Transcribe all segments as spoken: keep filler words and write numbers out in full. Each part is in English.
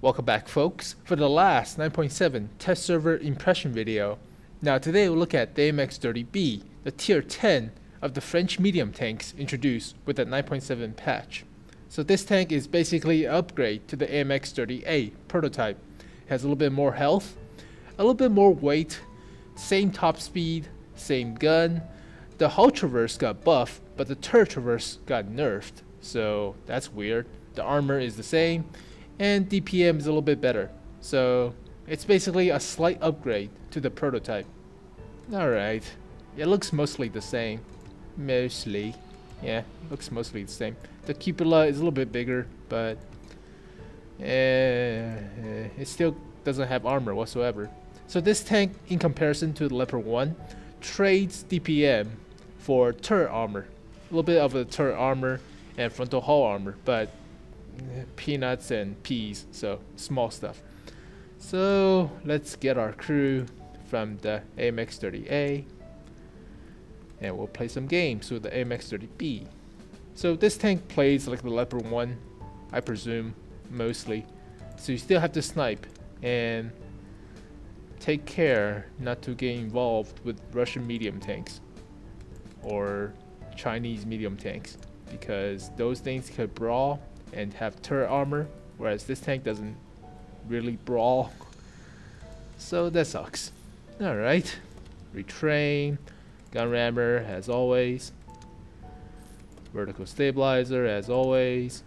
Welcome back, folks, for the last nine point seven test server impression video. Now today we'll look at the A M X thirty B, the tier ten of the French medium tanks introduced with that nine point seven patch. So this tank is basically an upgrade to the A M X thirty A prototype. It has a little bit more health, a little bit more weight, same top speed, same gun. The hull traverse got buffed, but the turret traverse got nerfed, so that's weird. The armor is the same, and D P M is a little bit better. So it's basically a slight upgrade to the prototype. Alright, it looks mostly the same. Mostly. Yeah, it looks mostly the same. The cupola is a little bit bigger, but uh, it still doesn't have armor whatsoever. So this tank, in comparison to the Leopard one, trades D P M for turret armor. A little bit of the turret armor and frontal hull armor, but peanuts and peas, so small stuff. So let's get our crew from the A M X thirty A and we'll play some games with the A M X thirty B. So this tank plays like the Leopard one, I presume, mostly. So you still have to snipe and take care not to get involved with Russian medium tanks or Chinese medium tanks, because those things could brawl and have turret armor, whereas this tank doesn't really brawl. So that sucks. Alright, retrain, gun rammer as always, vertical stabilizer as always,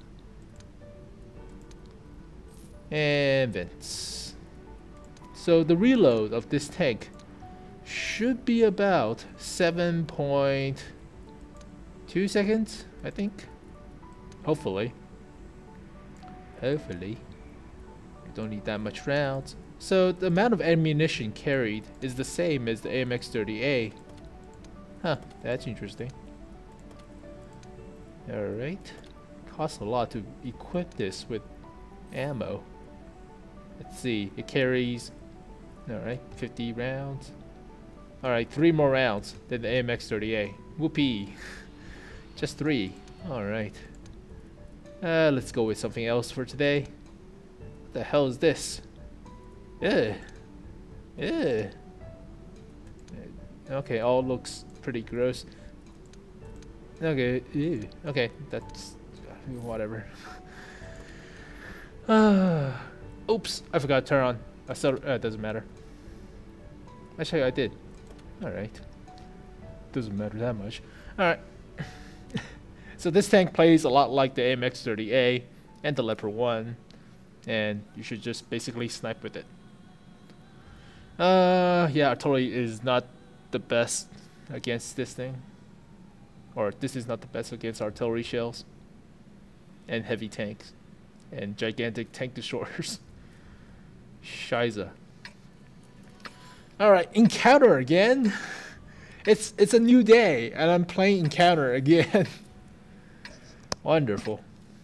and vents. So the reload of this tank should be about seven point two seconds, I think. Hopefully. Hopefully. You don't need that much rounds. So the amount of ammunition carried is the same as the A M X thirty A. Huh, that's interesting. Alright. Costs a lot to equip this with ammo. Let's see, it carries, alright, fifty rounds. Alright, three more rounds than the A M X thirty A. Whoopee. Just three. Alright. Uh, let's go with something else for today. What the hell is this? Ugh. Ugh. Okay, all looks pretty gross. Okay, ew. Okay, that's whatever. uh, oops, I forgot to turn on. I still, uh, doesn't matter. Actually, I did. Alright. Doesn't matter that much. Alright. So this tank plays a lot like the A M X thirty A and the Leopard one, and you should just basically snipe with it. Uh, yeah, artillery is not the best against this thing. Or this is not the best against artillery shells and heavy tanks and gigantic tank destroyers. Shiza. Alright, encounter again. It's it's a new day and I'm playing encounter again. Wonderful.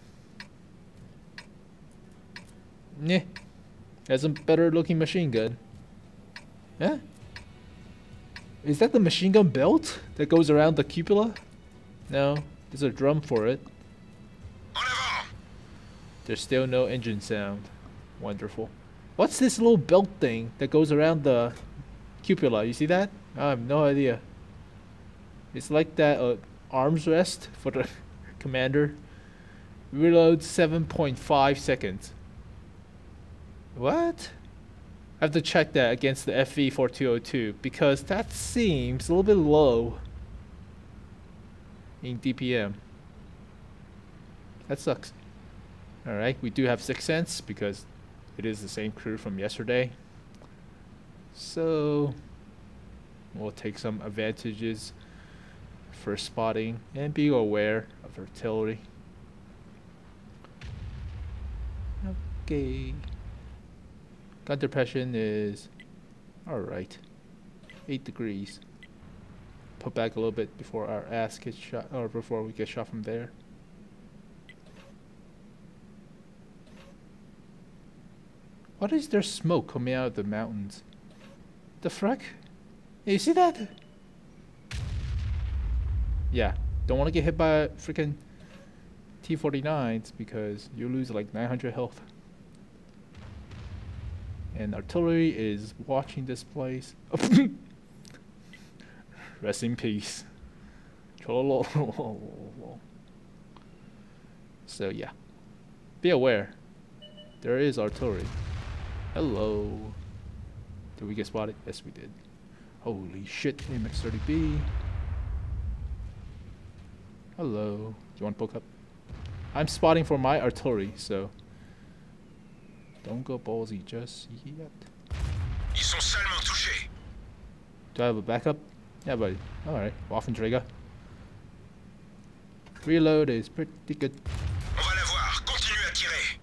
Yeah. Has a better looking machine gun. Yeah? Is that the machine gun belt that goes around the cupola? No, there's a drum for it. There's still no engine sound. Wonderful. What's this little belt thing that goes around the cupola? You see that? I have no idea. It's like that uh, arms rest for the commander. Reload seven point five seconds. What? I have to check that against the F V forty-two oh two because that seems a little bit low in D P M. That sucks. Alright, we do have Sixth Sense because it is the same crew from yesterday. So we'll take some advantages for spotting and be aware of artillery. Okay. Gun depression is alright. eight degrees. Put back a little bit before our ass gets shot, or before we get shot from there. What is there smoke coming out of the mountains? The frick? Hey, you see that? Yeah, don't want to get hit by freaking T forty-nines because you lose like nine hundred health. And artillery is watching this place. Rest in peace. So yeah, be aware. There is artillery. Hello. Did we get spotted? Yes, we did. Holy shit, A M X thirty B. Hello. Do you want to poke up? I'm spotting for my artillery, so don't go ballsy just yet. Ils sont seulement touchés. Do I have a backup? Yeah, buddy. Alright, Waffenträger. Reload is pretty good. On va la voir. Continue à tirer.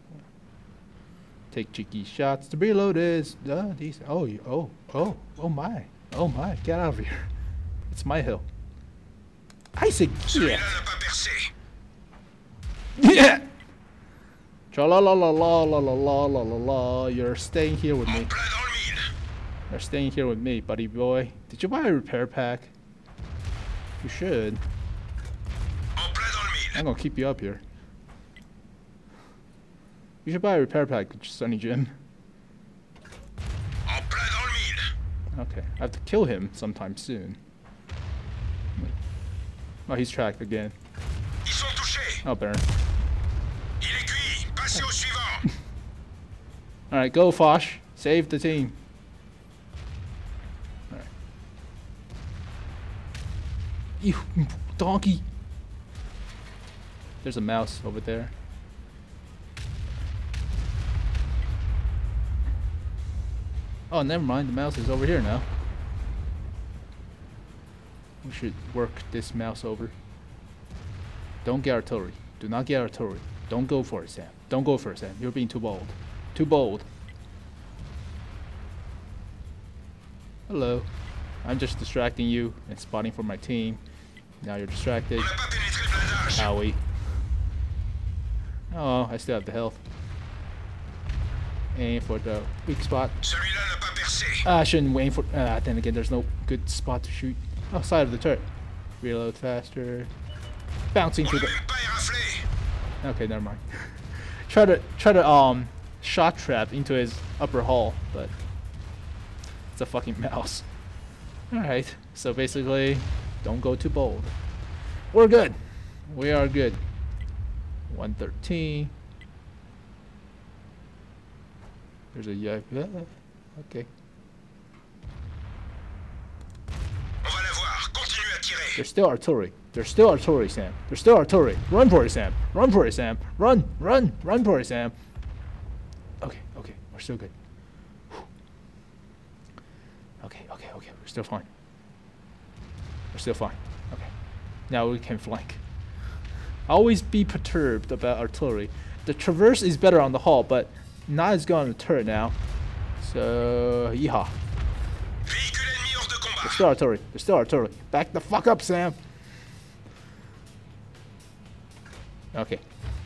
Take cheeky shots. The reload is uh, decent. Oh, you- oh, oh, oh my. Oh my. Get out of here. It's my hill. I said Celui-là yeah. n'a pas percé. Yeah. Tra la la la la la la la la la la. You're staying here with En me. plein dans le mille. You're staying here with me, buddy boy. Did you buy a repair pack? You should. En plein dans le mille. I'm gonna keep you up here. You should buy a repair pack, Sonny Jim. En plein dans le mille. Okay, I have to kill him sometime soon. Oh, he's tracked again. Ils sont touchés. Oh, Baron. Il est cuit. Passez au suivant. Alright, go Fosh. Save the team. Alright. You donkey. There's a mouse over there. Oh, never mind. The mouse is over here now. We should work this mouse over. Don't get artillery. Do not get artillery. Don't go for it, Sam. Don't go for it, Sam. You're being too bold. Too bold. Hello. I'm just distracting you and spotting for my team. Now you're distracted. On n'a pas pénétré le blindage. Howie. Oh, I still have the health. Aim for the weak spot. Celui-là n'a pas percé. Ah, I shouldn't aim for. Ah, then again, there's no good spot to shoot. Oh, side of the turret. Reload faster. Bouncing On to l'a the. même pas éraflé. Okay, never mind. try to try to um shot trap into his upper hull, but it's a fucking mouse. All right, so basically, don't go too bold. We're good. We are good. one thirteen. There's a yeah. Okay. On va la voir. Continue à tirer. There's still artillery. There's still artillery, Sam. There's still artillery. Run for it, Sam. Run for it, Sam. Run, run, run for it, Sam. Okay, okay, we're still good. Whew. Okay, okay, okay, we're still fine. We're still fine. Okay, now we can flank. Always be perturbed about artillery. The traverse is better on the hull, but not as good on the turret now. So, yeehaw. Véhicule ennemi hors de There's combat. still artillery. There's still artillery. Back the fuck up, Sam. Okay.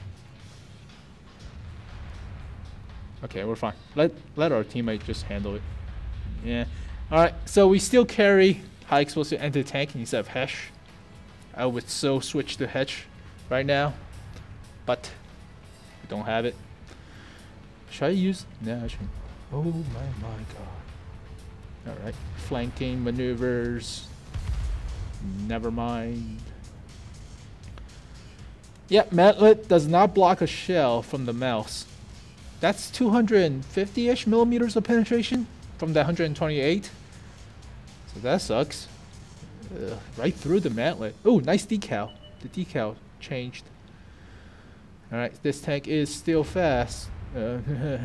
Okay, we're fine. Let let our teammate just handle it. Yeah. All right. So we still carry high explosive anti-tank instead of Hesh. I would so switch to Hesh right now, but we don't have it. Should I use? No, I shouldn't. Oh my my god. All right. Flanking maneuvers. Never mind. Yeah, Mantlet does not block a shell from the mouse. That's two hundred fifty-ish millimeters of penetration from that one hundred twenty-eight. So that sucks. Ugh, right through the Mantlet. Oh, nice decal. The decal changed. Alright, this tank is still fast. Uh,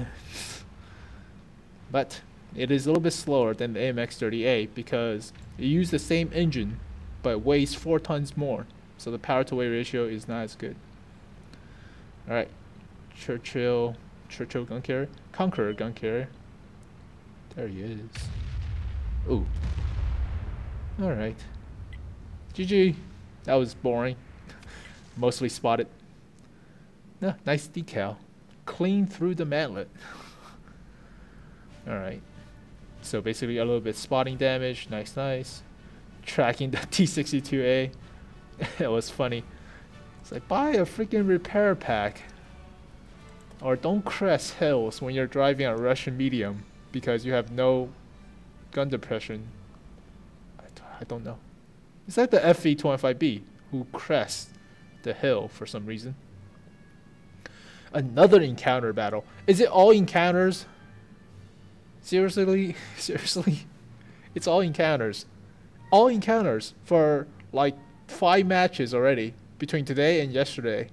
but it is a little bit slower than the A M X thirty A because it used the same engine but weighs four tons more. So the power to weight ratio is not as good. Alright. Churchill Churchill gun carrier. Conqueror gun carrier. There he is. Ooh. Alright. G G. That was boring. Mostly spotted. No, nice decal. Clean through the Mantlet. Alright. So basically a little bit spotting damage. Nice, nice. Tracking the T sixty-two A. It was funny. It's like, buy a freaking repair pack. Or don't crest hills when you're driving a Russian medium because you have no gun depression. I, I don't know. It's like the F E twenty-five B who crests the hill for some reason. Another encounter battle. Is it all encounters? Seriously? Seriously? It's all encounters. All encounters for like five matches already between today and yesterday.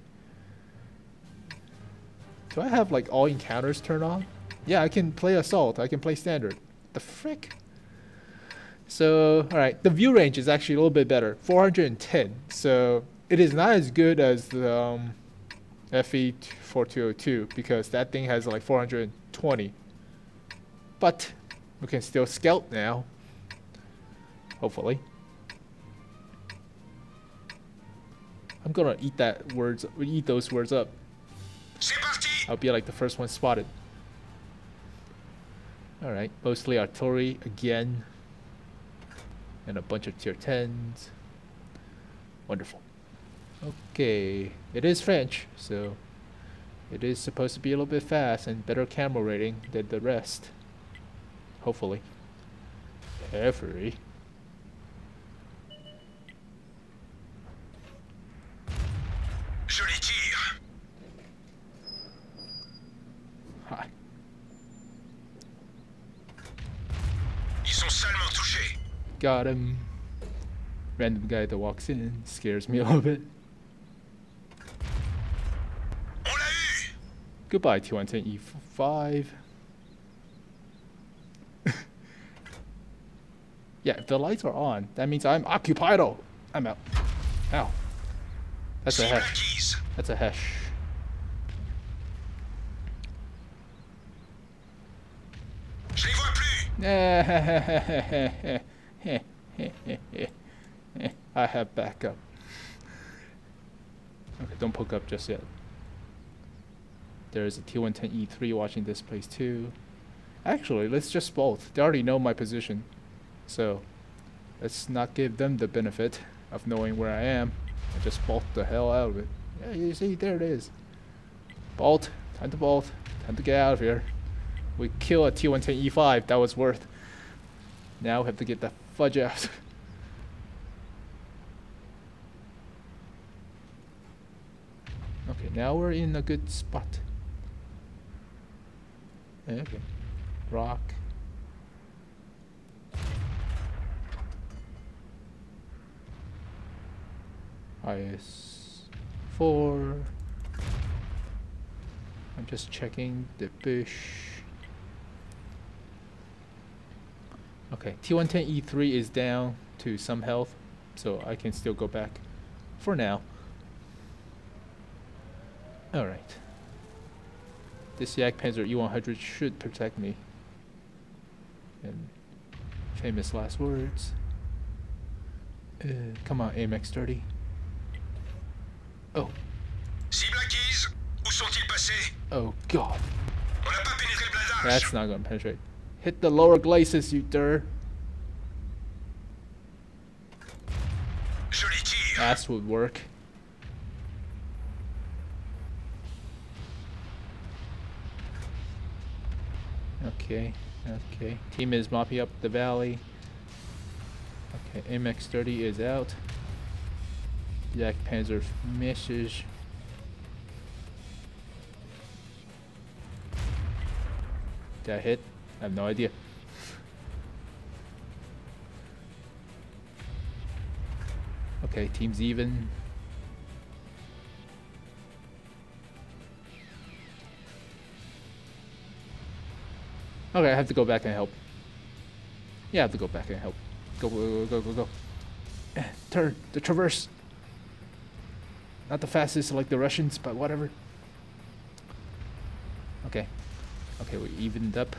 Do I have like all encounters turned on? Yeah, I can play assault. I can play standard. The frick? So, alright. The view range is actually a little bit better. four hundred ten. So, it is not as good as the um, F E forty-two oh two because that thing has like four hundred twenty. But we can still scout now. Hopefully. I'm gonna eat that words eat those words up. I'll be like the first one spotted. Alright, mostly artillery again. And a bunch of tier tens. Wonderful. Okay, it is French, so it is supposed to be a little bit fast and better camera rating than the rest. Hopefully. Every. Joli tir. Hi. Ils sont salement touchés. Got him. Random guy that walks in scares me a little bit. On l'a eu. Goodbye, T one ten E five. Yeah, if the lights are on, that means I'm occupied. Oh, I'm out. Ow. That's a hesh. That's a hesh. Je les vois plus. I have backup. Okay, don't poke up just yet. There's a T one ten E three watching this place too. Actually, let's just bolt. They already know my position. So, let's not give them the benefit of knowing where I am. I just bolt the hell out of it. Yeah, you see, there it is. Bolt. Time to bolt. Time to get out of here. We kill a T one ten E five. That was worth. Now we have to get the fudge out. Okay, now we're in a good spot. Okay. Rock. I S four. I'm just checking the bush. Okay, T one ten E three is down to some health, so I can still go back for now. Alright. This Yak Panzer E one hundred should protect me. And famous last words. Uh, come on, A M X thirty. Oh. Cible acquise. Où sont-ils passés? Oh god. On n'a pas pénétré le blindage. That's not gonna penetrate. Hit the lower glacis, you dir. Joli tir. That would work. Okay, okay. Team is mopping up the valley. Okay, A M X thirty is out. Yak Panzer misses. Did I hit? I have no idea. Okay, team's even. Okay, I have to go back and help. Yeah, I have to go back and help. Go, go, go, go, go, go. Turn, the traverse. Not the fastest like the Russians, but whatever. Okay. Okay, we evened up.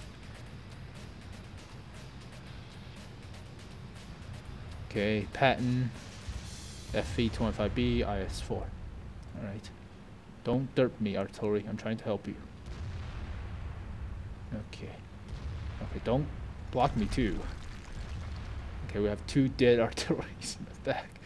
Okay, Patton, F E twenty-five B, I S four. Alright. Don't derp me, artillery. I'm trying to help you. Okay. Okay, don't block me too. Okay, we have two dead artilleries in the back.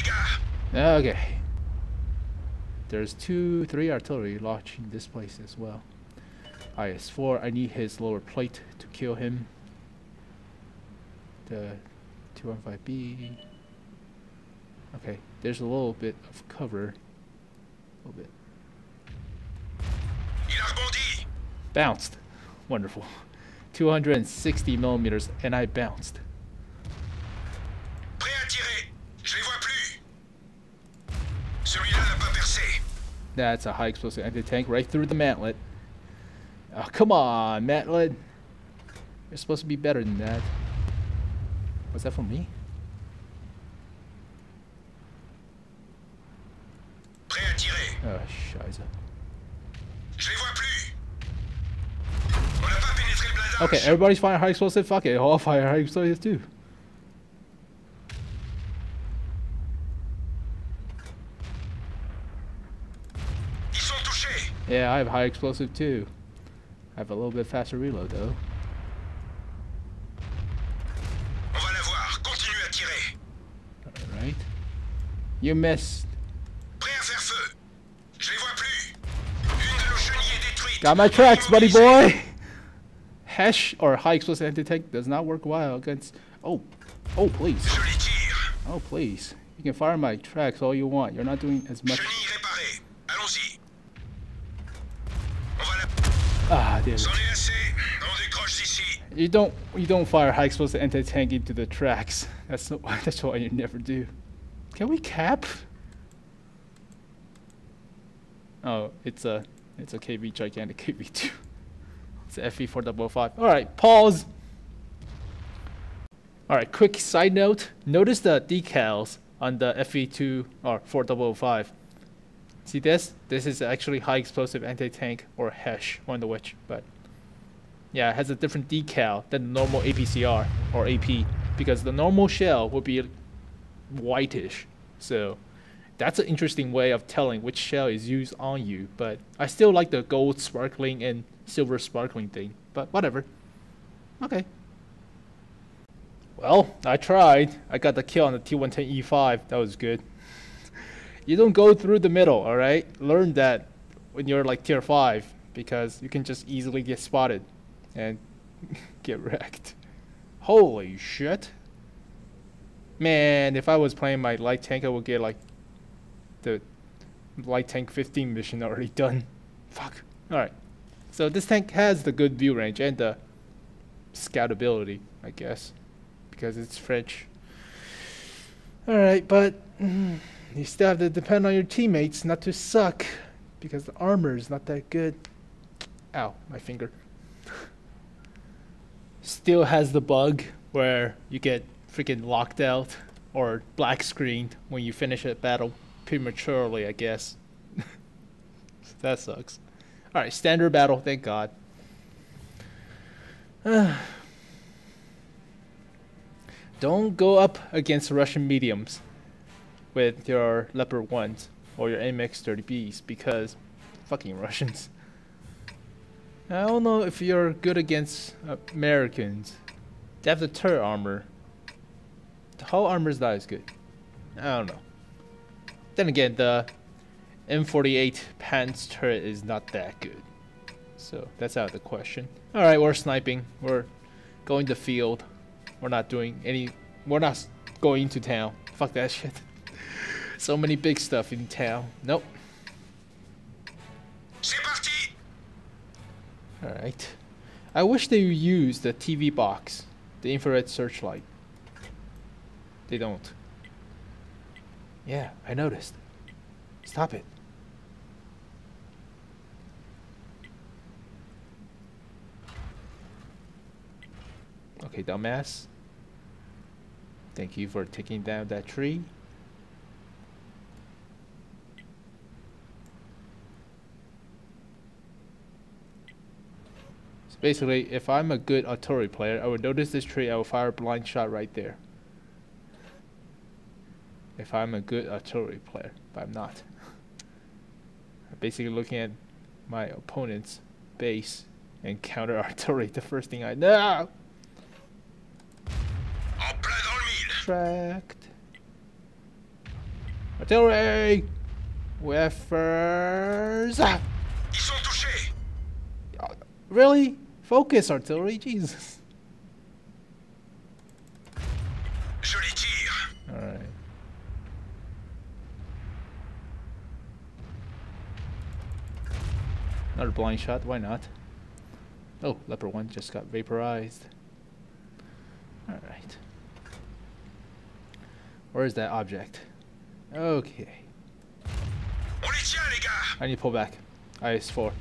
dégâts. Okay. There's two, three artillery launching this place as well. I S four, I need his lower plate to kill him. The two fifteen B. Okay, there's a little bit of cover. A little bit. Il a rebondi. Bounced. Wonderful. two hundred sixty millimeters, and I bounced. Prêt à tirer. Je les vois plus. Celui-là n'a pas percé. That's a high explosive anti-tank right through the mantlet. Oh, come on, mantlet. You're supposed to be better than that. Was that from me? Prêt à tirer. Oh, scheiße. Je les vois plus. On n'a pas pénétré le blindage. Okay, everybody's firing high explosive. Fuck it, I'll fire high explosive too. Ils sont touchés. Yeah, I have high explosive too. I have a little bit faster reload though. On va la voir. Continue à tirer. Alright. You missed. Prêt à faire feu. Je les vois plus. Une de nos chenilles est détruite. Got my tracks, buddy boy! Hash or high explosive anti-tank does not work well against... Oh. Oh, please. Joli tir. Oh, please. You can fire my tracks all you want. You're not doing as much... Chenille réparée. Allons-y. On va la... Ah, damn C'en it. est assez. On décroche d'ici. You don't, you don't fire high explosive anti-tank into the tracks. That's, no, that's what you never do. Can we cap? Oh, it's a, it's a K V, gigantic K V two. It's a F E four double five. Alright, pause. Alright, quick side note. Notice the decals on the F E two or four double five. See this? This is actually high explosive anti-tank or Hesh, one of which, but yeah, it has a different decal than the normal A P C R or A P because the normal shell would be whitish. So that's an interesting way of telling which shell is used on you, but I still like the gold sparkling and silver sparkling thing, but whatever. Okay. Well, I tried. I got the kill on the T one ten E five. That was good. You don't go through the middle, alright? Learn that when you're like tier five, because you can just easily get spotted and get wrecked. Holy shit. Man, if I was playing my light tank, I would get like the light tank fifteen mission already done. Fuck. Alright. So this tank has the good view range and the scoutability, I guess, because it's French. Alright, but mm, you still have to depend on your teammates not to suck, because the armor is not that good. Ow, my finger. Still has the bug where you get freaking locked out or black screened when you finish a battle prematurely, I guess. That sucks. Alright, standard battle, thank God. Don't go up against Russian mediums with your Leopard ones or your A M X thirty Bs because fucking Russians. I don't know if you're good against uh, Americans. They have the turret armor. The hull armor is not as good. I don't know. Then again, the M forty-eight Pants turret is not that good. So that's out of the question. Alright, we're sniping. We're going to field. We're not doing any... We're not going to town. Fuck that shit. So many big stuff in town. Nope. C'est parti. Alright. I wish they would use the T V box. The infrared searchlight. They don't. Yeah, I noticed. Stop it. Okay, dumbass. Thank you for taking down that tree. So basically, if I'm a good artillery player, I would notice this tree, I will fire a blind shot right there. If I'm a good artillery player, but I'm not. I'm basically looking at my opponent's base and counter artillery, the first thing I know. En plein dans le mille. Tracked. Artillery! Wafers! Ah! Ils sont touchés. Really? Focus, artillery, Jesus. Je les tire. Alright. Another blind shot, why not? Oh, leopard one just got vaporized. Alright. Where is that object? Okay. On les tient, les gars. I need to pull back. I S four.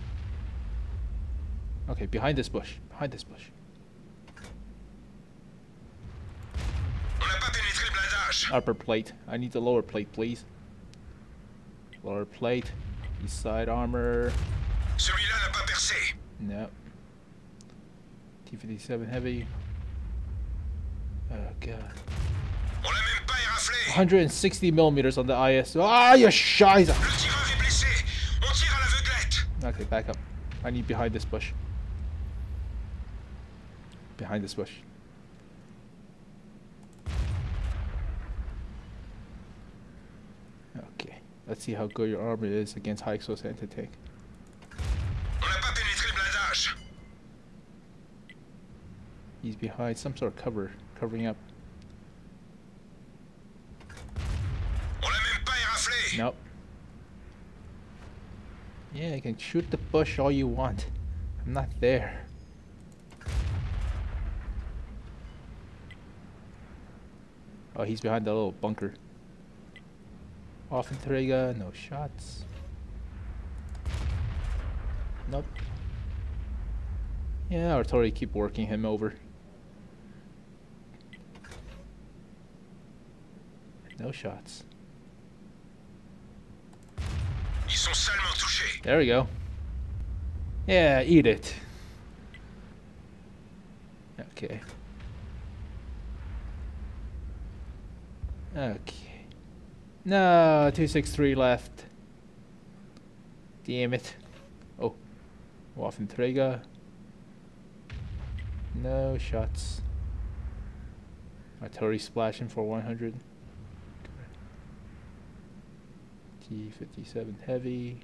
Okay, behind this bush. Behind this bush. On n'a pas pénétré le blindage. Upper plate. I need the lower plate, please. Lower plate. East side armor. Celui-là n'a pas percé. No. T fifty-seven heavy. Oh god. On l'a même pas éraflé. one hundred sixty millimeters on the I S. Ah, you scheiße! Le tireur est blessé. On tire à l'aveuglette. Okay, back up. I need behind this bush. Behind this bush. Okay, let's see how good your armor is against high explosive anti-tank. On n'a pas pénétré le blindage. He's behind some sort of cover, covering up. On l'a même pas éraflé. Nope. Yeah, you can shoot the bush all you want. I'm not there. Oh, he's behind the little bunker. Waffenträger, no shots. Nope. Yeah, artillery keep working him over. No shots. Ils sont salement touchés. There we go. Yeah, eat it. Okay. Okay. No, two sixty-three left. Damn it. Oh. Waffenträger. No shots. Artillery splashing for one hundred. T fifty-seven heavy.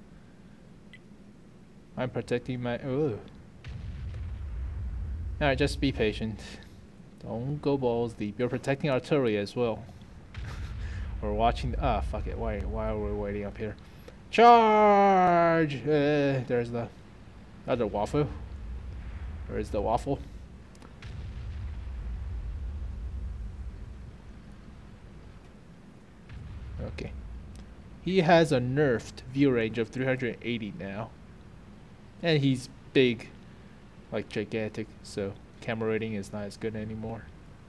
I'm protecting my... Oh. Alright, just be patient. Don't go balls deep. You're protecting artillery as well. We're watching... Ah, fuck it. Why, why are we waiting up here? Charge! Uh, there's the other waffle. Where's the waffle? Okay. He has a nerfed view range of three hundred eighty now. And he's big. Like gigantic. So camera rating is not as good anymore.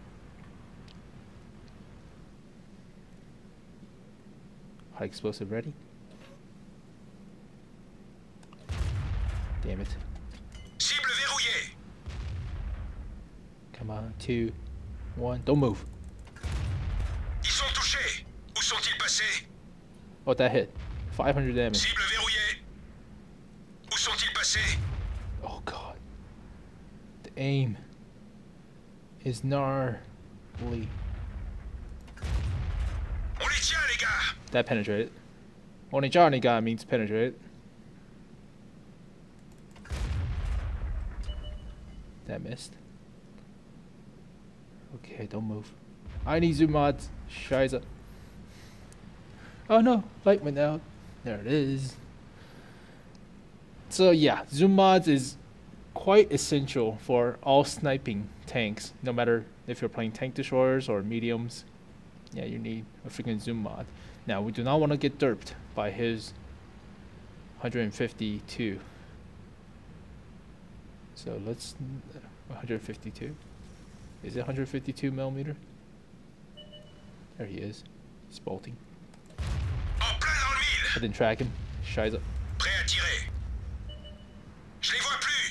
High explosive ready. Damn it. Cible verrouillée. Come on, two, one, don't move. Ils sont touchés. Où sont-ils passés? Oh, that hit. five hundred damage. Cible verrouillée. Où sont-ils passés? Oh god. The aim is gnarly. On les tient, les gars. That penetrated. Only Johnny got means penetrated. That missed. Okay, don't move. I need zoom mods. Scheiße. Oh no, light went out. There it is. So yeah, zoom mods is quite essential for all sniping tanks, no matter if you're playing tank destroyers or mediums. Yeah, you need a freaking zoom mod. Now, we do not want to get derped by his one hundred fifty-two. So let's... one hundred fifty-two? Is it one hundred fifty-two millimeter? There he is. He's bolting. En plein dans le mille. I didn't track him. Scheiße. Prêt à tirer. Je les vois plus.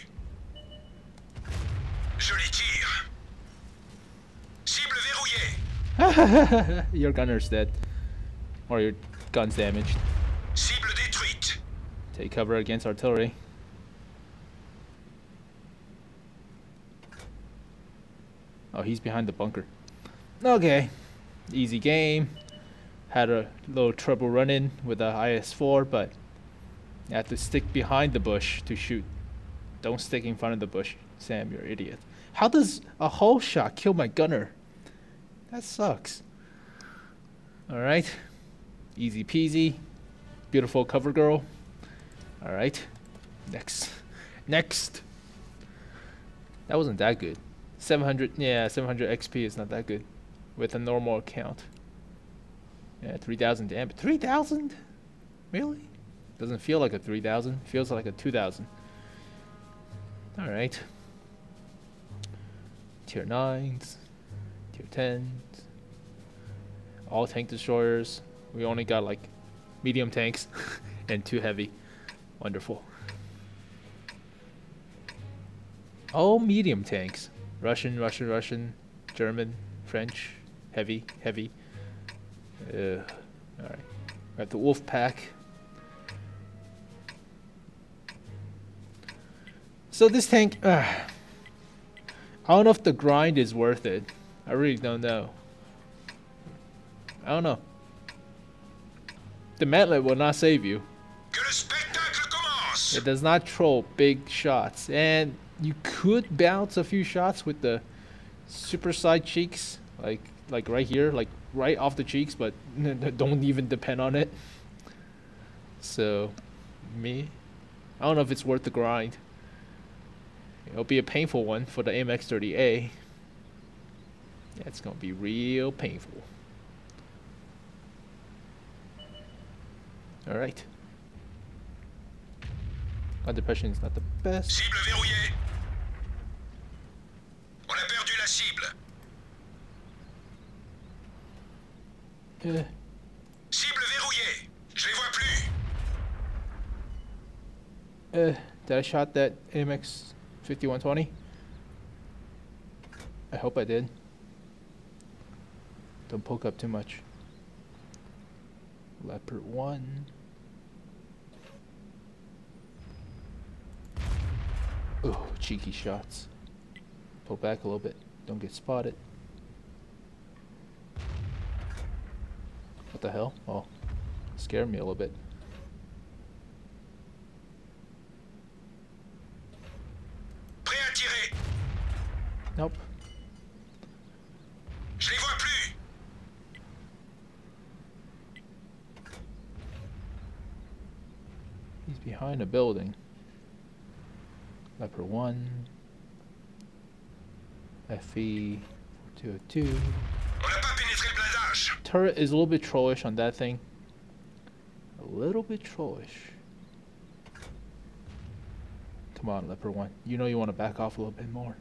Je les tire. Cible verrouillée. Your gunner's dead. Or your gun's damaged. Cible détruite. Take cover against artillery. Oh, he's behind the bunker. Okay. Easy game. Had a little trouble running with the I S four, but you have to stick behind the bush to shoot. Don't stick in front of the bush. Sam, you're an idiot. How does a hull shot kill my gunner? That sucks. Alright. Easy peasy. Beautiful cover girl. Alright. Next. Next. That wasn't that good. seven hundred, yeah, seven hundred X P is not that good. With a normal account. Yeah, three thousand damage. three thousand? Really? Doesn't feel like a three thousand. Feels like a two thousand. Alright. Tier nines. Tier tens. All tank destroyers. We only got like medium tanks and two heavy. Wonderful. All medium tanks. Russian, Russian, Russian, German, French, heavy, heavy. Uh, Alright. We have the wolf pack. So this tank, uh, I don't know if the grind is worth it. I really don't know. I don't know. The mantlet will not save you. It does not troll big shots, and you could bounce a few shots with the super side cheeks, like like right here, like right off the cheeks, but don't even depend on it. So, me, I don't know if it's worth the grind. It'll be a painful one for the A M X thirty A. Yeah, it's gonna be real painful. All right. Under pressure is not the best. Cible verrouillée. On a perdu la cible. Uh, Cible verrouillée. Je les vois plus. uh, did I shot that A M X fifty-one twenty? I hope I did. Don't poke up too much. Leopard one. Oh, cheeky shots. Pull back a little bit. Don't get spotted. What the hell? Oh, scared me a little bit. Prêt à tirer. Nope. Je les vois plus. He's behind a building. Leopard one. F E two oh two. On n'a pas pénétré le blindage. Turret is a little bit trollish on that thing. A little bit trollish. Come on, Leopard one. You know you want to back off a little bit more.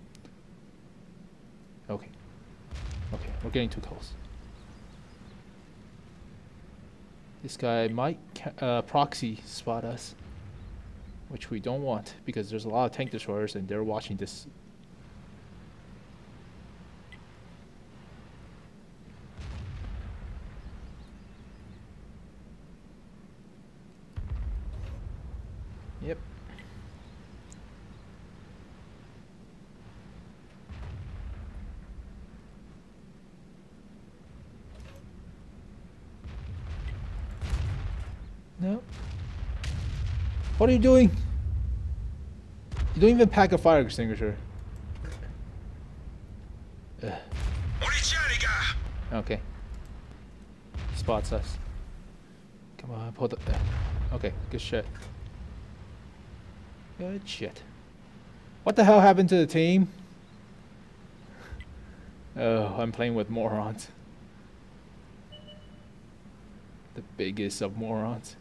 Okay. Okay, we're getting too close. This guy might uh, proxy spot us, which we don't want because there's a lot of tank destroyers and they're watching this. Yep. No. What are you doing? You don't even pack a fire extinguisher. Ugh. On les tient, les gars. Okay. Spots us. Come on, pull the. Uh, okay, good shit. Good shit. What the hell happened to the team? Oh, I'm playing with morons. The biggest of morons.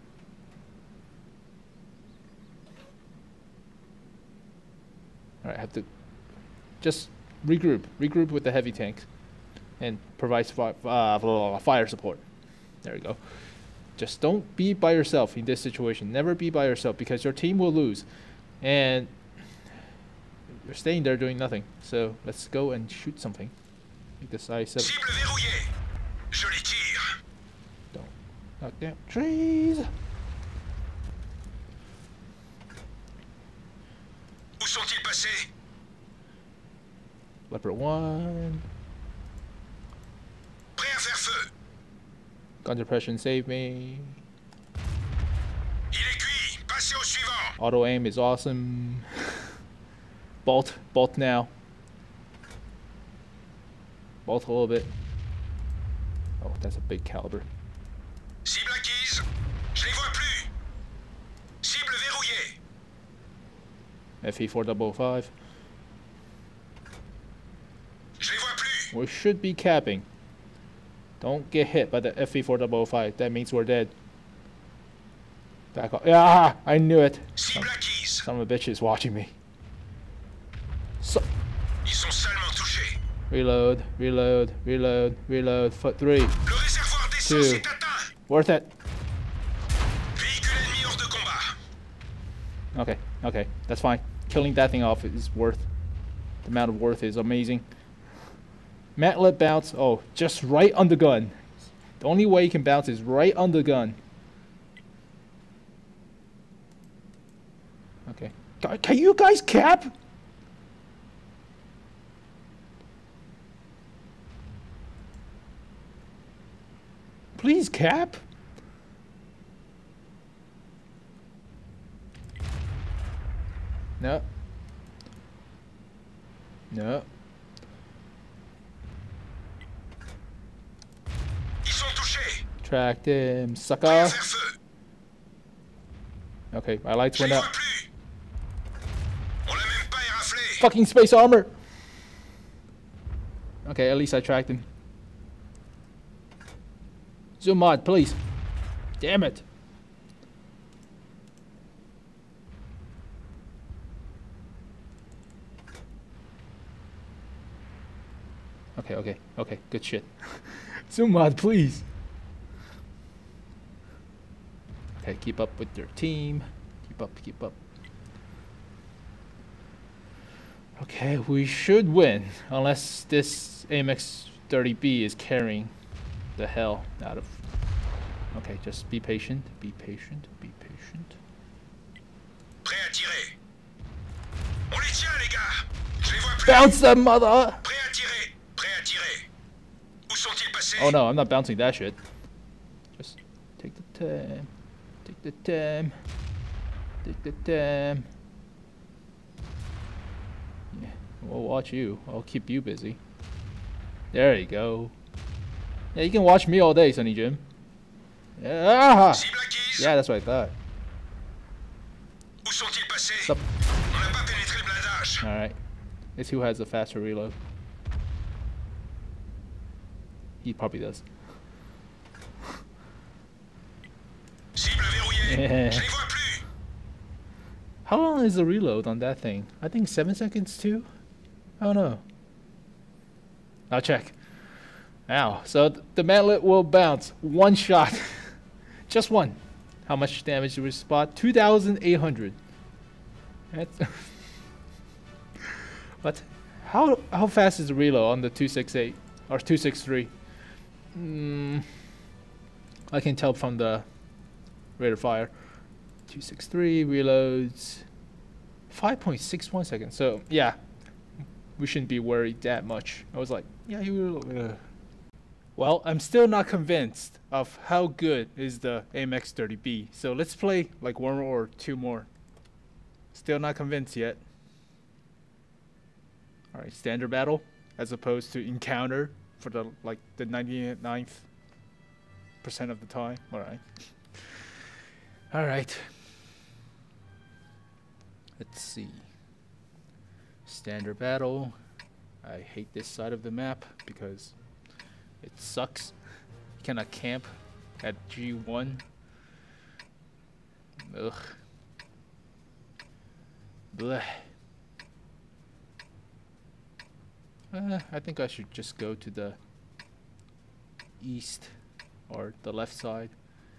Alright, I have to just regroup. Regroup with the heavy tanks. And provide fi uh, fire support. There we go. Just don't be by yourself in this situation. Never be by yourself because your team will lose. And you're staying there doing nothing. So let's go and shoot something. Like this I seven. Cible verrouillée. Je les tire. Don't knock down trees. Où sont-ils passés? Leopard one. Prêt à faire feu. Gun depression save me. Il est cuit. Passez au suivant. Auto aim is awesome. Bolt, bolt now. Bolt a little bit. Oh, that's a big caliber. Cible acquise. Je les vois plus. Cible verrouillée. F E four double five. Je les vois plus. We should be capping. Don't get hit by the F E four double five. That means we're dead. Back off. Yeah, I knew it. Cible acquise. Son of a bitch is watching me. So Ils sont salement touchés. reload, reload, reload, reload. Foot three. Le réservoir d'essence Two. est atteint. Worth it. Véhicule ennemi hors de combat. Okay, okay, that's fine. Killing that thing off is worth. The amount of worth is amazing. Matlet bounce. Oh, just right on the gun. The only way you can bounce is right on the gun. Okay. Ca- Can you guys cap? Please cap. No. No. Ils sont touchés. Tracked him, Prêt à sucker. faire feu. Okay, my lights Je les went vois up. plus. On l'a même pas éraflé. Fucking space armor. Okay, at least I tracked him. Zoom mod, please. Damn it. Okay, okay, okay, good shit. Zoom mod, please. Okay, keep up with your team. Keep up, keep up. Okay, we should win, unless this A M X thirty B is carrying the hell out of... Okay, just be patient, be patient, be patient. Prêt à tirer. On les tient, les gars. Je les vois plus. Bounce them, mother! Prêt à tirer. Prêt à tirer. Où sont-ils passés? Oh no, I'm not bouncing that shit. Just take the time, take the time, take the time. Yeah, we'll watch you. I'll keep you busy. There you go. Yeah, you can watch me all day, Sonny Jim. Yeah, Cible acquise. yeah, that's what I thought. Où sont-ils passés? Sup? On n'a pas pénétré le blindage. All right, let's see who has the faster reload. He probably does. Cible verrouillée. Yeah. Je les vois plus. How long is the reload on that thing? I think seven seconds too? I don't know. I'll check. Now, so th the mantlet will bounce. One shot. Just one. How much damage do we spot? two thousand eight hundred. That's... What? How, how fast is the reload on the two sixty-eight? Or two sixty-three? Mm, I can tell from the rate of fire. two sixty-three reloads five point six one seconds. So yeah, we shouldn't be worried that much. I was like, yeah, you will. Uh. Well, I'm still not convinced of how good is the A M X thirty B. So let's play like one or two more. Still not convinced yet. All right, standard battle as opposed to encounter for the like the ninety-ninth percent of the time. All right. All right. Let's see. Standard battle. I hate this side of the map because it sucks. You cannot camp at G one. Ugh. Blech. Uh, I think I should just go to the east or the left side.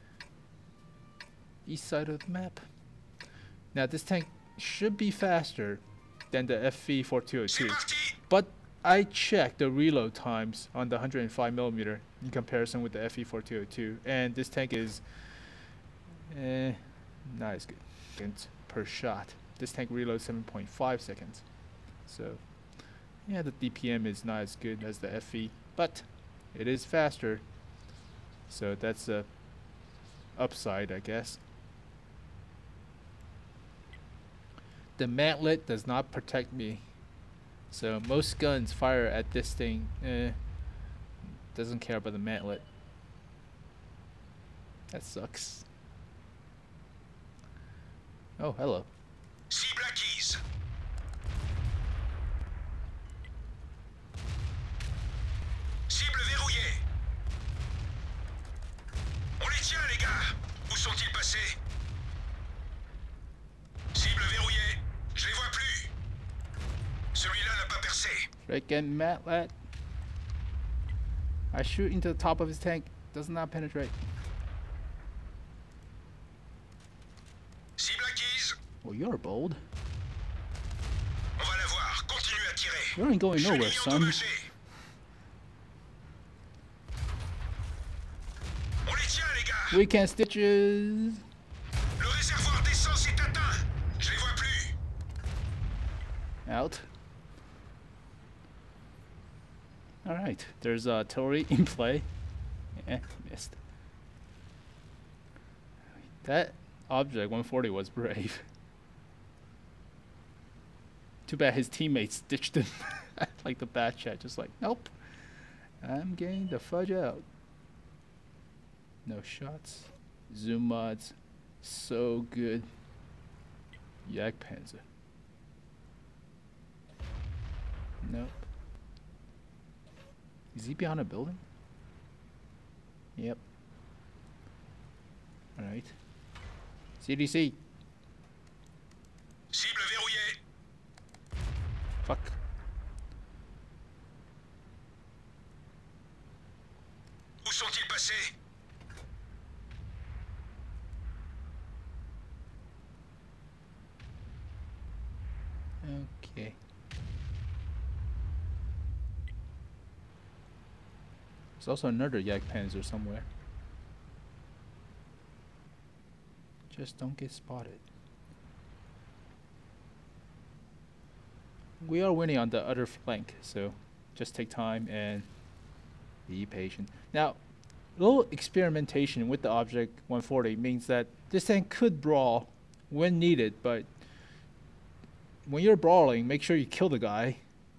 East side of the map. Now this tank should be faster than the F E forty-two oh two, but I checked the reload times on the one hundred five millimeter in comparison with the F E forty-two oh two, and this tank is eh, not as good per shot. This tank reloads seven point five seconds, so yeah, the D P M is not as good as the F E, but it is faster. So that's a upside, I guess. The mantlet does not protect me. So most guns fire at this thing. Eh, doesn't care about the mantlet. That sucks. Oh, hello. Cible acquise. Cible verrouillée. On les tient, les gars. Où sont-ils passés? Cible verrouillée. Je les vois plus. Celui-là n'a pas percé. Freaking mantlet. I shoot into the top of his tank. Does not penetrate. Cible acquise. Well, you're bold. On va la voir. Continue à tirer. You ain't going Je suis nowhere, ligne son. endommagée. On les tient, les gars. Weekend stitches. Le réservoir d'essence est atteint. Je les vois plus. Out. Alright, there's uh, artillery in play. Eh, missed. That object one forty was brave. Too bad his teammates stitched him. Like the bad chat, just like, nope. I'm getting the fudge out. No shots. Zoom mods. So good. Jagdpanzer. Nope. Is he behind a building? Yep. Alright. C D C. Cible verrouillée. Fuck. Où sont-ils passés? Okay. There's also another Jagdpanzer somewhere. Just don't get spotted. We are winning on the other flank, so just take time and be patient. Now, a little experimentation with the object one forty means that this tank could brawl when needed, but when you're brawling, make sure you kill the guy.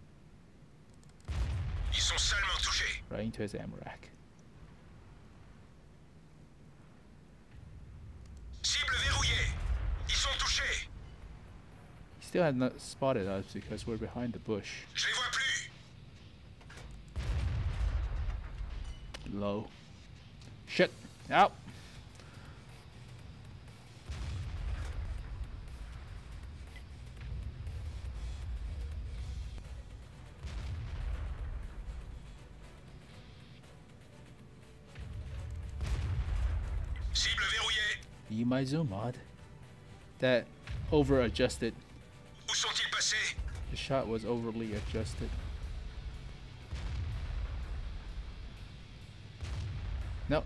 Ils sont salement touchés. Right into his ammo rack. Cible verrouillée. Ils sont touchés. He still had not spotted us because we're behind the bush. Je les vois plus. Low. Shit. Out. Cible verrouillée. Be my zoom mod. That over adjusted. Où sont-ils passés? The shot was overly adjusted. No.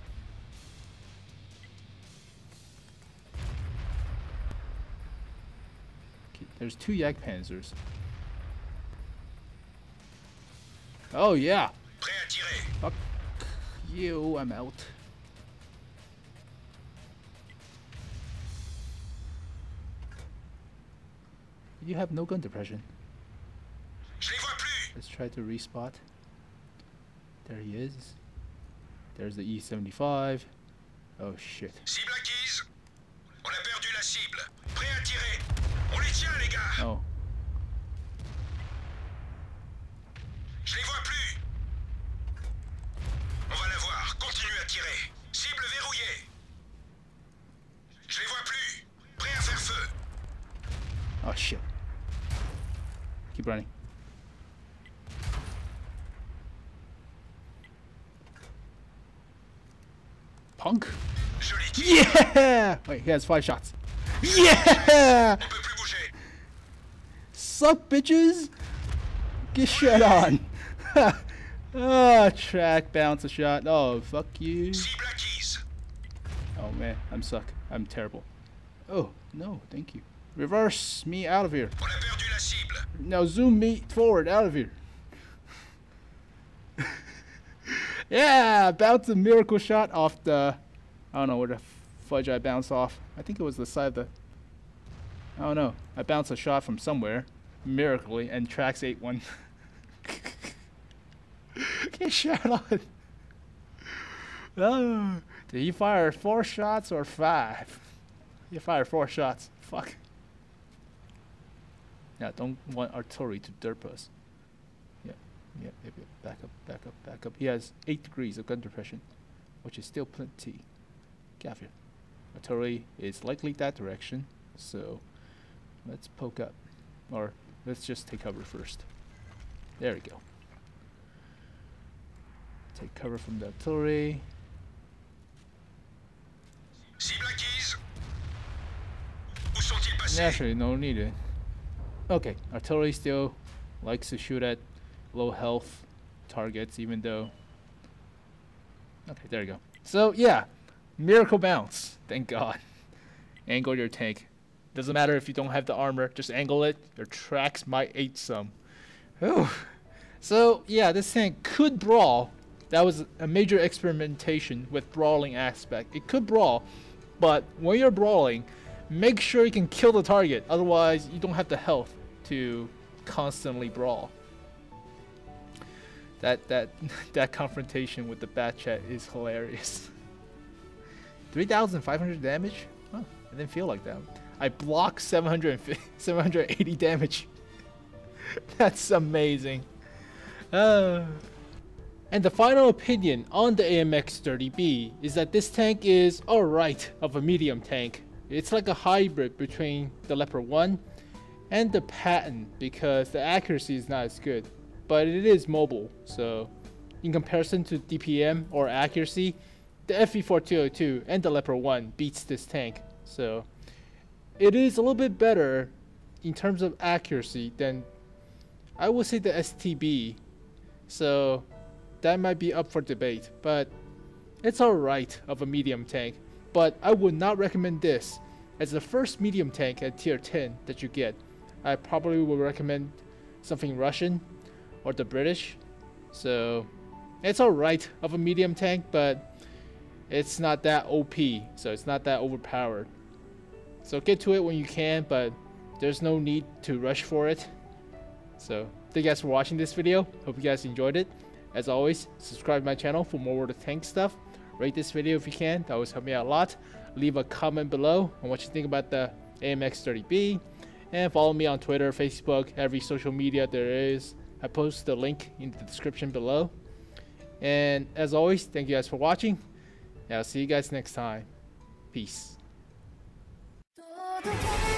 Okay, there's two Jagdpanzers. Oh yeah. Prêt à tirer. Fuck you, I'm out. You have no gun depression. Je les vois plus. Let's try to respot. There he is. There's the E seventy-five. Oh shit. Cible acquise. On a perdu la cible. Prêt à tirer. On les tient, les gars. Oh. Je les vois plus. On va la voir. Continue à tirer. Cible verrouillée. Je les vois plus. Prêt à faire feu. Oh shit. Keep running. Punk. Je les tire. Yeah! Wait, he has five shots. Yeah! On peut plus bouger. Sup, bitches? Get shot on. Ah, track bounce a shot. Oh, fuck you. Cible acquise. Oh man, I'm suck. I'm terrible. Oh, no, thank you. Reverse me out of here. On a perdu la cible. Now zoom me forward out of here. Yeah, bounce a miracle shot off the. I don't know where the fudge I bounced off. I think it was the side of the. I don't know. I bounced a shot from somewhere, miraculously, and tracks ate one. Get shot on. Oh, did he fire four shots or five? He fired four shots. Fuck. Yeah, don't want artillery to derp us. Yeah, yeah, yeah, yeah. Back up, back up, back up. He has eight degrees of gun depression, which is still plenty. Careful. Artillery is likely that direction, so let's poke up. Or let's just take cover first. There we go. Take cover from the artillery. Cible acquise. Où sont-ils passés? Naturally, no needed. Okay, artillery still likes to shoot at low health targets, even though. Okay, there you go. So yeah, miracle bounce. Thank God. Angle your tank. Doesn't matter if you don't have the armor. Just angle it. Your tracks might eat some. Whew. So yeah, this tank could brawl. That was a major experimentation with brawling aspect. It could brawl, but when you're brawling, make sure you can kill the target. Otherwise, you don't have the health to constantly brawl. That that that confrontation with the bat chat is hilarious. three thousand five hundred damage? Huh, I didn't feel like that. I blocked seven hundred eighty damage. That's amazing. Uh. And the final opinion on the A M X thirty B is that this tank is alright of a medium tank. It's like a hybrid between the Leopard one and the Patton because the accuracy is not as good. But it is mobile, so in comparison to D P M or accuracy, the F V forty oh two and the Leopard one beats this tank. So it is a little bit better in terms of accuracy than, I would say, the S T B. So that might be up for debate, but it's alright of a medium tank. But I would not recommend this as the first medium tank at tier ten that you get. I probably would recommend something Russian or the British. So it's alright of a medium tank, but it's not that O P, so it's not that overpowered. So get to it when you can, but there's no need to rush for it. So thank you guys for watching this video. Hope you guys enjoyed it. As always, subscribe to my channel for more World of Tanks stuff. Rate this video if you can. That always helps me out a lot. Leave a comment below on what you think about the A M X thirty B. And follow me on Twitter, Facebook, every social media there is. I post the link in the description below. And as always, thank you guys for watching. And I'll see you guys next time. Peace.